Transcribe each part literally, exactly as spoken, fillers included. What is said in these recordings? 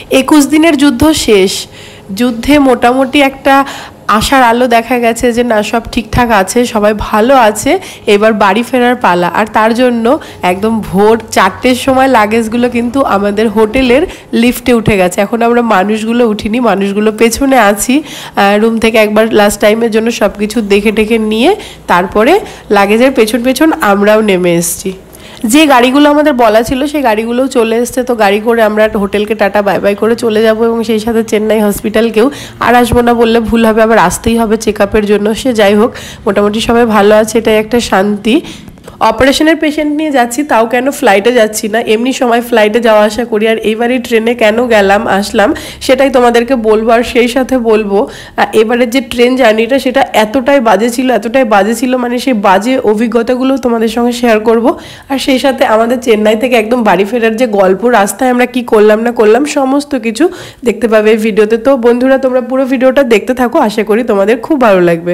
একুশ দিনের যুদ্ধ শেষ। যুদ্ধে মোটামুটি একটা আশার আলো দেখা গেছে যে না, সব ঠিকঠাক আছে, সবাই ভালো আছে, এবার বাড়ি ফেরার পালা। আর তার জন্য একদম ভোর চারটের সময় লাগেজগুলো কিন্তু আমাদের হোটেলের লিফটে উঠে গেছে। এখন আমরা মানুষগুলো উঠিনি, মানুষগুলো পেছনে আছি। রুম থেকে একবার লাস্ট টাইমের জন্য সব কিছু দেখে টেখে নিয়ে তারপরে লাগেজের পেছন পেছন আমরাও নেমে এসেছি। যে গাড়িগুলো আমাদের বলা ছিল সেই গাড়িগুলোও চলে এসছে। তো গাড়ি করে আমরা হোটেলকে টাটা বাই বাই করে চলে যাব এবং সেই সাথে চেন্নাই হসপিটালকেও। আর আসবো না বললে ভুল হবে, আবার আসতেই হবে চেক আপের জন্য। সে যাই হোক, মোটামুটি সবাই ভালো আছে, এটাই একটা শান্তি। অপারেশনের পেশেন্ট নিয়ে যাচ্ছি, তাও কেন ফ্লাইটে যাচ্ছি না, এমনি সময় ফ্লাইটে যাওয়া আসা করি। আর এইবারই ট্রেনে কেন গেলাম আসলাম সেটাই তোমাদেরকে বলবো। আর সেই সাথে বলবো এবারের যে ট্রেন জার্নিটা সেটা এতটাই বাজে ছিল, এতটাই বাজে ছিল, মানে সেই বাজে অভিজ্ঞতাগুলো তোমাদের সঙ্গে শেয়ার করব। আর সেই সাথে আমাদের চেন্নাই থেকে একদম বাড়ি ফেরার যে গল্প, রাস্তায় আমরা কি করলাম না করলাম সমস্ত কিছু দেখতে পাবে এই ভিডিওতে। তো বন্ধুরা, তোমরা পুরো ভিডিওটা দেখতে থাকো, আশা করি তোমাদের খুব ভালো লাগবে।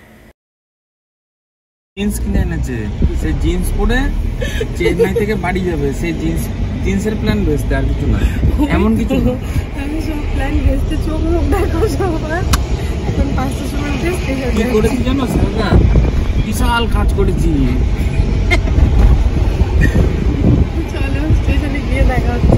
জিন্স কিনে এনেছে, সেই জিন্স পরে চেন্নাই থেকে বাড়ি যাবে, সেই জিন্স জিন্সের প্ল্যান বেচতে, আর কিছু না, এমন কিছু আমি সব প্ল্যান বেচতে চোখ মুখ দেখো সবার। এখন পাঁচটার সময় কি করেছি জানো সারদা, বিশাল কাজ করেছি। চলো স্টেশনে গিয়ে দেখা হচ্ছে।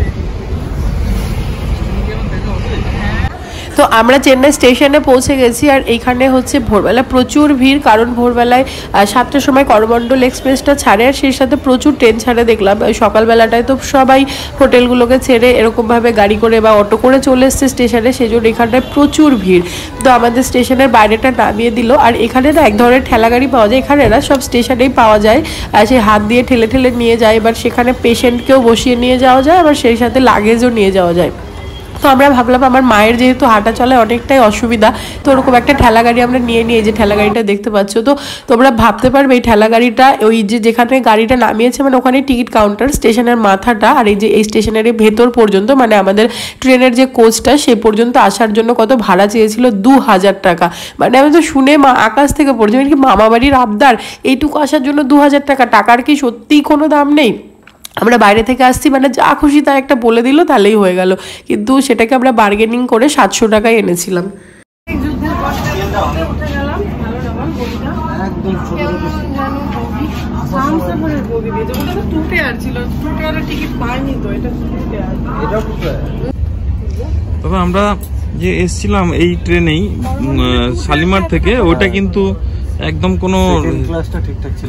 তো আমরা চেন্নাই স্টেশনে পৌঁছে গেছি। আর এইখানে হচ্ছে ভোরবেলা প্রচুর ভিড়, কারণ ভোরবেলায় সাতটার সময় করমণ্ডল এক্সপ্রেসটা ছাড়ে, আর সেই সাথে প্রচুর ট্রেন ছাড়ে দেখলাম। সকালবেলাটায় তো সবাই হোটেলগুলোকে ছেড়ে এরকমভাবে গাড়ি করে বা অটো করে চলে এসছে স্টেশনে, সেই জন্য এখানটায় প্রচুর ভিড়। তো আমাদের স্টেশনের বাইরেটা নামিয়ে দিল। আর এখানে না এক ধরনের ঠেলা গাড়ি পাওয়া যায়, এখানে না সব স্টেশনেই পাওয়া যায়। আর সেই হাত দিয়ে ঠেলে ঠেলে নিয়ে যায়, এবার সেখানে পেশেন্টকেও বসিয়ে নিয়ে যাওয়া যায়, আবার সেই সাথে লাগেজও নিয়ে যাওয়া যায়। তো আমরা ভাবলাম আমার মায়ের যেহেতু হাঁটা চলায় অনেকটাই অসুবিধা, তো ওরকম একটা ঠেলা গাড়ি আমরা নিয়ে নিয়ে যে ঠেলা গাড়িটা দেখতে পাচ্ছ। তো তোমরা ভাবতে পারবে এই ঠেলা গাড়িটা ওই যে যেখানে গাড়িটা নামিয়েছে মানে ওখানে টিকিট কাউন্টার, স্টেশনের মাথাটা, আর এই যে এই স্টেশনের ভেতর পর্যন্ত মানে আমাদের ট্রেনের যে কোচটা সে পর্যন্ত আসার জন্য কত ভাড়া চেয়েছিল, দু হাজার টাকা। মানে আমি তো শুনে মা আকাশ থেকে পড়ছি, মানে কি মামা বাড়ির আবদার, এইটুকু আসার জন্য দু হাজার টাকা। টাকার কি সত্যিই কোনো দাম নেই? আমরা বাইরে থেকে আসছি, মানে যা খুশি তা একটা বলে দিল তাহলেই হয়ে গেল, কিন্তু সেটাকে আমরা বার্গেনিং করে সাতশো টাকায় এনেছিলাম। তবে আমরা যে এসছিলাম এই ট্রেনেই শালিমার থেকে, ওটা কিন্তু একদম কোনো ক্লাসটা ঠিকঠাক ছিল।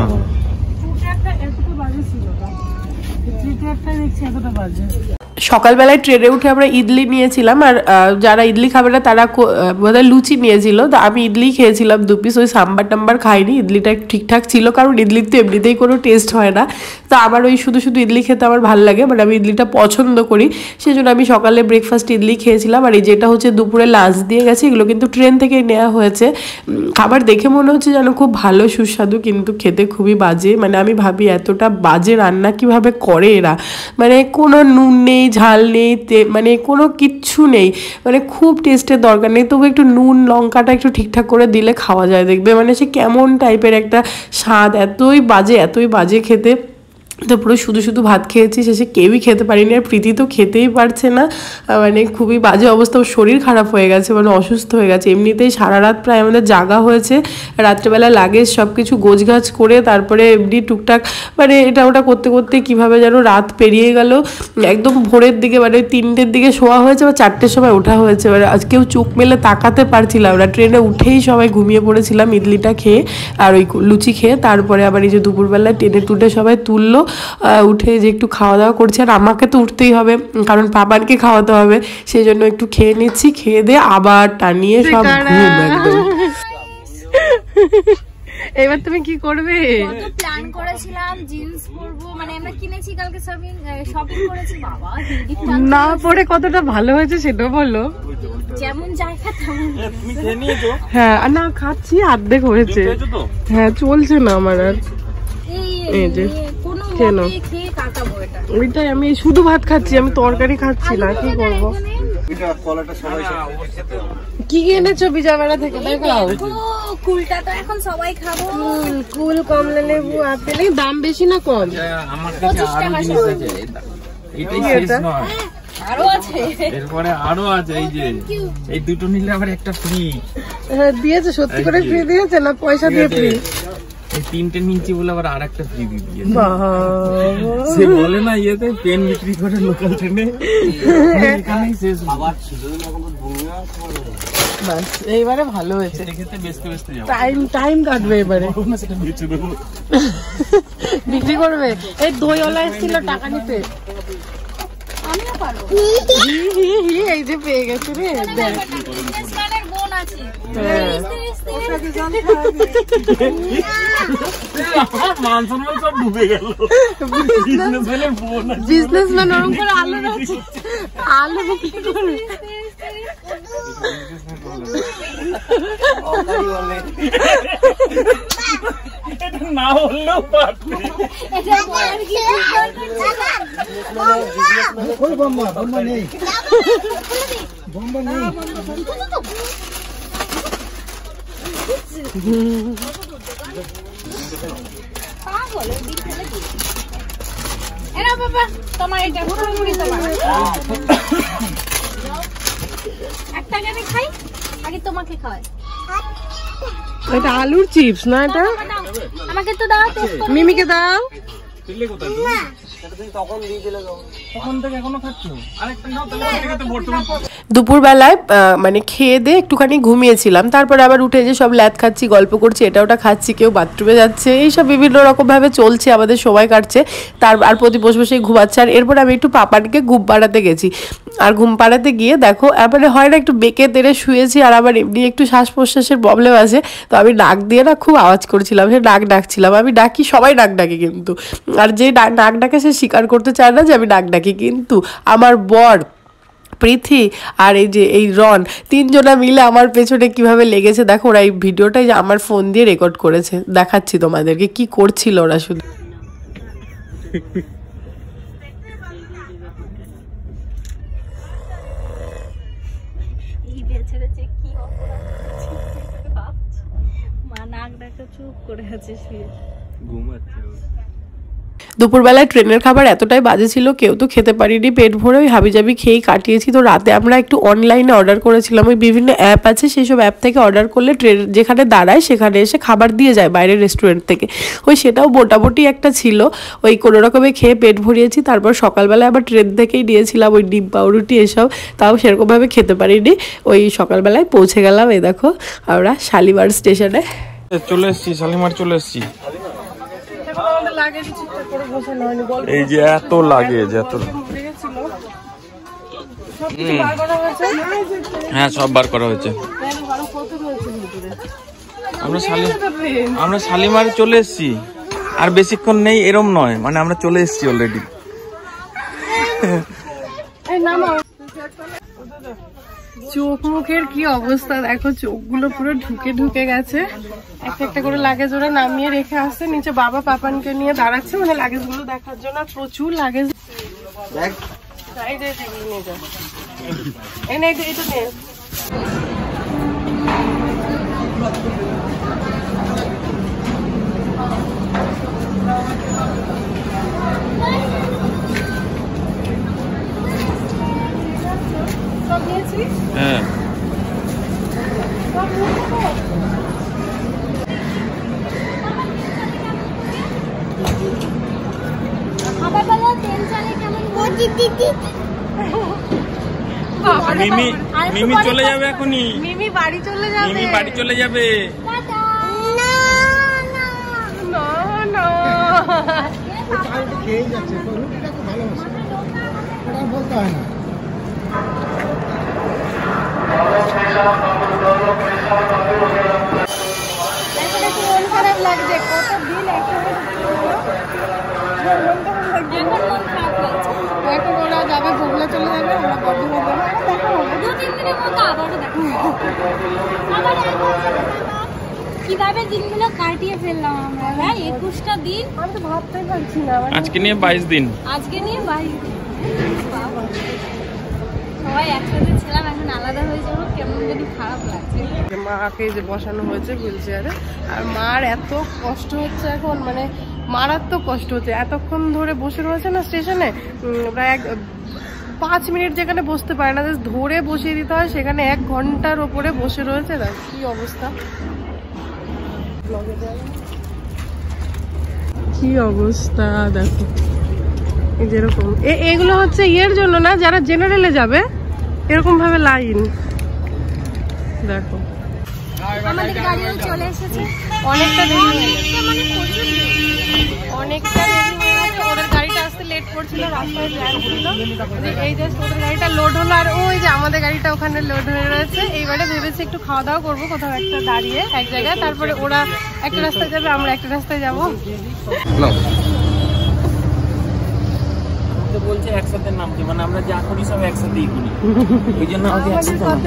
সকালবেলায় ট্রেনে উঠে আমরা ইডলি নিয়েছিলাম, আর যারা ইডলি খাবে না তারা বোধহয় লুচি নিয়েছিল। তো আমি ইডলি খেয়েছিলাম দু পিস, ওই সাম্বার টাম্বার খাইনি। ইডলিটা ঠিকঠাক ছিল, কারণ ইডলির তো এমনিতেই কোনো টেস্ট হয় না। তো আমার ওই শুধু শুধু ইডলি খেতে আমার ভালো লাগে, মানে আমি ইডলিটা পছন্দ করি, সেই জন্য আমি সকালে ব্রেকফাস্ট ইডলি খেয়েছিলাম। আর এই যেটা হচ্ছে দুপুরে লাঞ্চ দিয়ে গেছে, এগুলো কিন্তু ট্রেন থেকে নেওয়া হয়েছে। খাবার দেখে মনে হচ্ছে যেন খুব ভালো সুস্বাদু, কিন্তু খেতে খুবই বাজে। মানে আমি ভাবি এতটা বাজে রান্না কিভাবে করে এরা, মানে কোনো নুন নেই, ঝাল নেই, মানে কোনো কিচ্ছু নেই, মানে খুব টেস্টের দরকার নেই, তবু একটু নুন লঙ্কাটা একটু ঠিকঠাক করে দিলে খাওয়া যায়। দেখবে মানে সে কেমন টাইপের একটা স্বাদ, এতই বাজে এতই বাজে খেতে। তো পুরো শুধু শুধু ভাত খেয়েছি, শেষে কেউই খেতে পারিনি। আর প্রীতি তো খেতেই পারছে না, মানে খুবই বাজে অবস্থা, ওর শরীর খারাপ হয়ে গেছে, মানে অসুস্থ হয়ে গেছে। এমনিতেই সারা রাত প্রায় আমাদের জাগা হয়েছে, রাত্রেবেলা লাগেজ সব কিছু গোছগাছ করে তারপরে এমনি টুকটাক মানে এটা ওটা করতে করতে কীভাবে যেন রাত পেরিয়ে গেল। একদম ভোরের দিকে মানে তিনটের দিকে শোয়া হয়েছে বা চারটের সময় ওঠা হয়েছে, মানে আজ কেউ চোখ মেলে তাকাতে পারছিলাম না। ট্রেনে উঠেই সবাই ঘুমিয়ে পড়েছিলাম ইডলিটা খেয়ে আর ওই লুচি খেয়ে। তারপরে আবার এই যে দুপুরবেলা টেনে টুটে সবাই তুললো, উঠে যে একটু খাওয়া দাওয়া করছে। আর আমাকে তো উঠতেই হবে, কারণ পাপানকে খাওয়াতে হবে, সেই জন্য একটু খেয়ে নিচ্ছি। খেয়ে দিয়ে আবার টানিয়ে সব ঘুম একদম। এবার তুমি কি করবে? কত প্ল্যান করেছিলাম, জিন্স পরবো, মানে আমরা কিনেছি কালকে শপিং শপিং করেছি। বাবা না পরে কতটা ভালো হয়েছে সেটা বলো। যেমন জায়গা তেমন। তুমি খেয়ে নিয়েছো? হ্যাঁ, না খাচ্ছি, অর্ধেক হয়েছে। হ্যাঁ চলছে না আমার আর। এই যে কেন ওইটাই, আমি শুধু ভাত খাচ্ছি, আমি তরকারি খাচ্ছি না, কি করবো? কি এনেছো বিজয়বাড়া থেকে? দেখাও। কুলটা তো এখন সবাই খাবো। কুল, কমলা লেবু, আপেল। দাম বেশি না কম? আমার কাছে আরো জিনিস আছে, এটাই শেষ নয়, আরো আছে, এরপরে আরো আছে। এই যে এই দুটো নিলে আবার একটা ফ্রি দিয়েছে। সত্যি করে ফ্রি দিয়েছে না পয়সা দিয়ে ফ্রি? এই তিনটে নিচে বলে আবার আর একটা ফ্রি দিয়ে দিয়েছে। সে বলে না ইয়েতে পেন বিক্রি করে লোকাল ট্রেনে, এখানেই শেষ। আবার বাস এইবারে ভালো হয়েছে। খেতে বেচতে বেচতে যাবো, টাইম টাইম কাটবে এবারে। সেটা বেচে দেবো, বিক্রি করবে। এই দইওয়ালা এসেছিল টাকা নিতে, আমিও পারবো। এই যে পেয়ে গেছে রে, দেখ বিজনেসম্যানের বোন আছে। মান সম্মান সব ডুবে গেল। বিজনেসম্যানের বোন, বিজনেসম্যান ওরকম করে আলু আছে, আলু বিক্রি করে না বললেও পারবে। তোমার এটা পুরোপুরি তোমার। একটা আমি খাই, আগে তোমাকে খাওয়াই। এটা আলুর চিপস না? এটা আমাকে তো দাও, টেস্ট করো। মিমিকে দাও। দুপুর বেলায় মানে খেয়ে দিয়ে একটুখানি ঘুমিয়েছিলাম, তারপরে আবার উঠে যে সব ল্যাদ খাচ্ছি, গল্প করছি, এটা ওটা খাচ্ছি, কেউ বাথরুমে যাচ্ছে, এইসব বিভিন্ন রকম ভাবে চলছে, আমাদের সময় কাটছে। তার আর প্রতি বসে বসে ঘুমাচ্ছে। আর এরপর আমি একটু পাপানকে ঘুম পাড়াতে গেছি। আর ঘুম পাড়াতে গিয়ে দেখো এবারে হয় না একটু বেঁকে তেড়ে শুয়েছি, আর আবার এমনি একটু শ্বাস প্রশ্বাসের প্রবলেম আছে, তো আমি নাক দিয়ে না খুব আওয়াজ করছিলাম, সে নাক ডাকছিলাম। আমি ডাকি, সবাই নাক ডাকে কিন্তু, আর যে নাক ডাকে সে স্বীকার করতে চায় না যে আমি নাক ডাকি। কিন্তু আমার বর, প্রীতি আর এই যে এই রন, তিনজনা মিলে আমার পেছনে কিভাবে লেগেছে দেখো। ওরা এই ভিডিওটাই যে আমার ফোন দিয়ে রেকর্ড করেছে, দেখাচ্ছি তোমাদেরকে কি করছিল ওরা। শুধু দুপুরবেলায় ট্রেনের খাবার এতটাই বাজে ছিল, কেউ তো খেতে পারিনি, পেট ভরে ওই হাবিজাবি খেয়েই কাটিয়েছি। তো রাতে আমরা একটু অনলাইনে অর্ডার করেছিলাম, ওই বিভিন্ন অ্যাপ আছে, সেই সব অ্যাপ থেকে অর্ডার করলে ট্রেন যেখানে দাঁড়ায় সেখানে এসে খাবার দিয়ে যায় বাইরের রেস্টুরেন্ট থেকে। ওই সেটাও মোটামুটি একটা ছিল, ওই কোনো রকমে খেয়ে পেট ভরিয়েছি। তারপর সকালবেলায় আবার ট্রেন থেকেই নিয়েছিলাম ওই ডিম পাউরুটি এসব, তাও সেরকমভাবে খেতে পারিনি। ওই সকালবেলায় পৌঁছে গেলাম, এই দেখো আমরা শালিমার স্টেশনে চলে এসেছি, শালিমার চলে এসেছি। এই যে এত লাগেজ, এত হ্যাঁ সব বার করা হয়েছে। আমরা আমরা শালিমার চলে এসেছি, আর বেশিক্ষণ নেই এরম নয়, মানে আমরা চলে এসেছি অলরেডি। চোখ মুখের কি অবস্থা দেখো, চোখগুলো পুরো ঢুকে ঢুকে গেছে। একটা একটা করে লাগেজ ওরা নামিয়ে রেখে আসছে, নিচে বাবা পাপানকে নিয়ে দাঁড়াচ্ছে মানে লাগেজ গুলো দেখার জন্য। প্রচুর লাগেজ, হ্যাঁ মিমি মিমি চলে যাবে এখনই, মিমি বাড়ি চলে যাবে, মিমি বাড়ি চলে যাবে। বলতে হয় না। খারাপ লাগছে, কত দিন এখন ওরা যাবে, ভোগলা চলে যাবে, ওরা বদ্ধ হবে, দু তিন দিনের মতো আবারও দেখো। কিভাবে দিনগুলো কাটিয়ে ফেললাম আমরা, ভাই একুশটা দিন। আমি তো ভাবতেই পারছি না, আজকে নিয়ে বাইশ দিন, আজকে নিয়ে বাইশ দিন। সবাই একসাথে ছিলাম, এখন আলাদা হয়ে যাবো, কেমন যদি খারাপ লাগছে। মাকে যে বসানো হয়েছে হুইল চেয়ারে, আর মার এত কষ্ট হচ্ছে এখন, মানে মারাত্মক কষ্ট হচ্ছে। এতক্ষণ ধরে বসে রয়েছে না স্টেশনে, প্রায় এক পাঁচ মিনিট যেখানে বসতে পারে না, ধরে বসিয়ে দিতে হয়, সেখানে এক ঘন্টার ওপরে বসে রয়েছে। দেখ কি অবস্থা, কি অবস্থা দেখো। যেরকম এগুলো হচ্ছে ইয়ের জন্য না, যারা জেনারেলে যাবে এরকম ভাবে লাইন দেখো। আমাদের গাড়িও চলে এসেছে, অনেকটা দেরি মানে প্রচুর অনেকটা দেরি হয়ে গেছে। ওদের গাড়িটা আসতে লেট করছিল, রাস্তায় জ্যাম ছিল। এই জাস্ট ওদের গাড়িটা লোড হলো, আর ওই যে আমাদের গাড়িটা ওখানে লোড হয়ে রয়েছে। এইবারে ভেবেছি একটু খাওয়া দাওয়া করবো কোথাও একটা দাঁড়িয়ে এক জায়গায়, তারপরে ওরা একটা রাস্তায় যাবে, আমরা একটা রাস্তায় যাবো। বলছে একসাথে নামতে, মানে আমরা যা করি সব একসাথেই করি, ওই জন্য আমাকে একসাথে নামতে।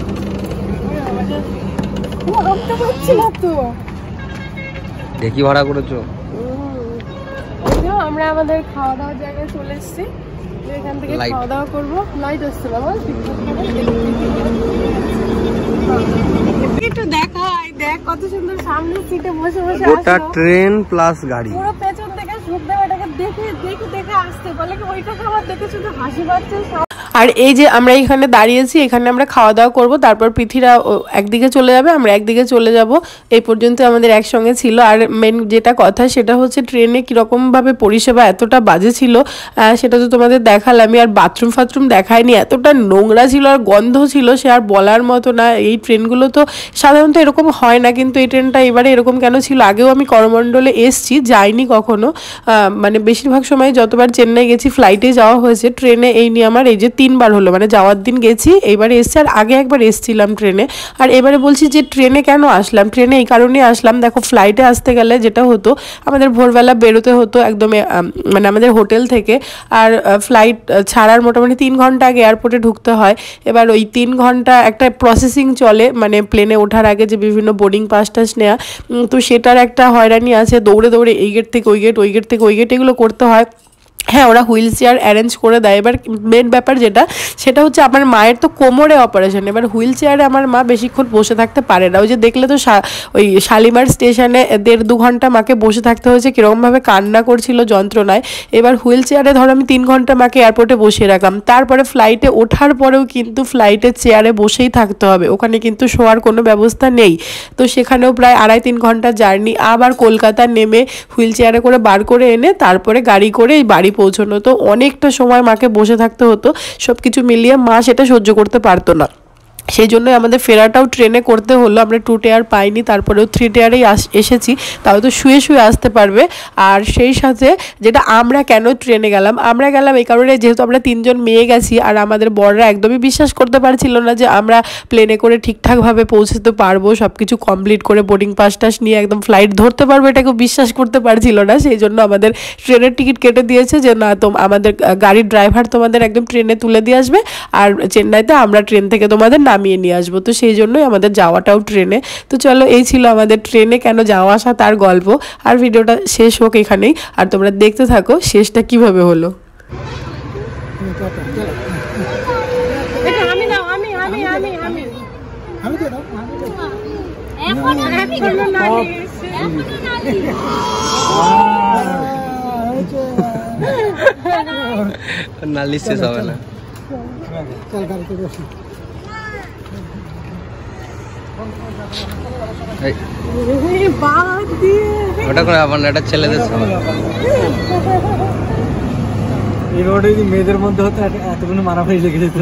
দেখি ভাড়া করেছো। আমরা আমাদের খাওয়া দাওয়ার জায়গায় চলে এসেছি, এখান থেকে খাওয়া দাওয়া করবো। লাইট আসছে বাবা, একটু দেখাই, দেখ কত সুন্দর সামনে সিটে বসে বসে গোটা ট্রেন প্লাস গাড়ি, পুরো পেছন থেকে শুদ্ধ এটাকে দেখে দেখে দেখে আসতে বলে কি ওইটাকে আবার দেখে শুধু হাসি পাচ্ছে। আর এই যে আমরা এখানে দাঁড়িয়েছি, এখানে আমরা খাওয়া দাওয়া করব, তারপর পৃথিরা একদিকে চলে যাবে, আমরা একদিকে চলে যাব। এই পর্যন্ত আমাদের একসঙ্গে ছিল। আর মেন যেটা কথা সেটা হচ্ছে ট্রেনে কীরকমভাবে পরিষেবা এতটা বাজে ছিল সেটা তো তোমাদের দেখালামই। আর বাথরুম ফাথরুম দেখায়নি, এতটা নোংরা ছিল আর গন্ধ ছিল সে আর বলার মতো না। এই ট্রেনগুলো তো সাধারণত এরকম হয় না, কিন্তু এই ট্রেনটা এবারে এরকম কেন ছিল? আগেও আমি করমণ্ডলে এসছি, যাইনি কখনো, মানে বেশিরভাগ সময় যতবার চেন্নাই গেছি ফ্লাইটে যাওয়া হয়েছে। ট্রেনে এই নিয়ে আমার এই যে তিনবার হলো, মানে যাওয়ার দিন গেছি, এইবারে এসছি, আর আগে একবার এসছিলাম ট্রেনে। আর এবারে বলছি যে ট্রেনে কেন আসলাম, ট্রেনে এই কারণেই আসলাম। দেখো ফ্লাইটে আসতে গেলে যেটা হতো, আমাদের ভোরবেলা বেরোতে হতো একদম মানে আমাদের হোটেল থেকে, আর ফ্লাইট ছাড়ার মোটামুটি তিন ঘন্টা আগে এয়ারপোর্টে ঢুকতে হয়। এবার ওই তিন ঘন্টা একটা প্রসেসিং চলে, মানে প্লেনে ওঠার আগে যে বিভিন্ন বোর্ডিং পাস টাস নেওয়া, তো সেটার একটা হয়রানি আছে। দৌড়ে দৌড়ে এই গেট থেকে ওই গেট, ওই গেট থেকে ওই গেট, এগুলো করতে হয়। হ্যাঁ, ওরা হুইল চেয়ার অ্যারেঞ্জ করে দেয়। এবার মেন ব্যাপার যেটা সেটা হচ্ছে আমার মায়ের তো কোমরে অপারেশন, এবার হুইল চেয়ারে আমার মা বেশিক্ষণ বসে থাকতে পারে না। ওই যে দেখলে তো ওই শালিমার স্টেশনে দেড় দু ঘন্টা মাকে বসে থাকতে হয়েছে, কীরকমভাবে কান্না করছিল যন্ত্রণায়। এবার হুইল চেয়ারে ধরো আমি তিন ঘন্টা মাকে এয়ারপোর্টে বসিয়ে রাখলাম, তারপরে ফ্লাইটে ওঠার পরেও কিন্তু ফ্লাইটের চেয়ারে বসেই থাকতে হবে, ওখানে কিন্তু শোয়ার কোনো ব্যবস্থা নেই। তো সেখানেও প্রায় আড়াই তিন ঘন্টা জার্নি, আবার কলকাতা নেমে হুইল চেয়ারে করে বার করে এনে তারপরে গাড়ি করে এই বাড়ি পৌঁছানো। তো অনেকটা সময় মাকে বসে থাকতে হতো, সব কিছু মিলিয়ে মা সেটা সহ্য করতে পারতো না। সেই জন্যই আমাদের ফেরাটাও ট্রেনে করতে হলো। আমরা টু টেয়ার পাইনি, তারপরেও থ্রি টেয়ারেই এসেছি, তাও তো শুয়ে শুয়ে আসতে পারবে। আর সেই সাথে যেটা আমরা কেন ট্রেনে গেলাম, আমরা গেলাম এই কারণে যেহেতু আমরা তিনজন মেয়ে গেছি, আর আমাদের বড়রা একদমই বিশ্বাস করতে পারছিল না যে আমরা প্লেনে করে ঠিকঠাকভাবে পৌঁছতে পারবো, সব কিছু কমপ্লিট করে বোর্ডিং পাস টাস নিয়ে একদম ফ্লাইট ধরতে পারবো, এটাকে বিশ্বাস করতে পারছিল না। সেই জন্য আমাদের ট্রেনের টিকিট কেটে দিয়েছে যে না, তো আমাদের গাড়ির ড্রাইভার তোমাদের একদম ট্রেনে তুলে দিয়ে আসবে, আর চেন্নাইতে আমরা ট্রেন থেকে তোমাদের নামিয়ে নিয়ে আসবো। তো সেই জন্যই আমাদের যাওয়াটাও ট্রেনে। তো চলো, এই ছিল আমাদের ট্রেনে কেন যাওয়া আসা তার গল্প। আর ভিডিওটা শেষ হোক এখানেই, আর তোমরা দেখতে থাকো শেষটা কিভাবে হলো। নালিশ শেষ হবে না। ওটা করে আবার এটা ছেলেদের সময় এই রোডে যদি মেয়েদের মধ্যে হতো এতগুলো মারামারি লেগে যেত।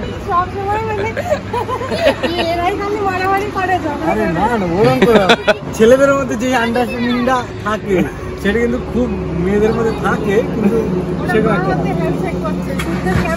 আরে না না, ওরকম করে ছেলেদের মধ্যে যে আন্ডারস্ট্যান্ডিংটা থাকে সেটা কিন্তু খুব মেয়েদের মধ্যে থাকে, কিন্তু সেটা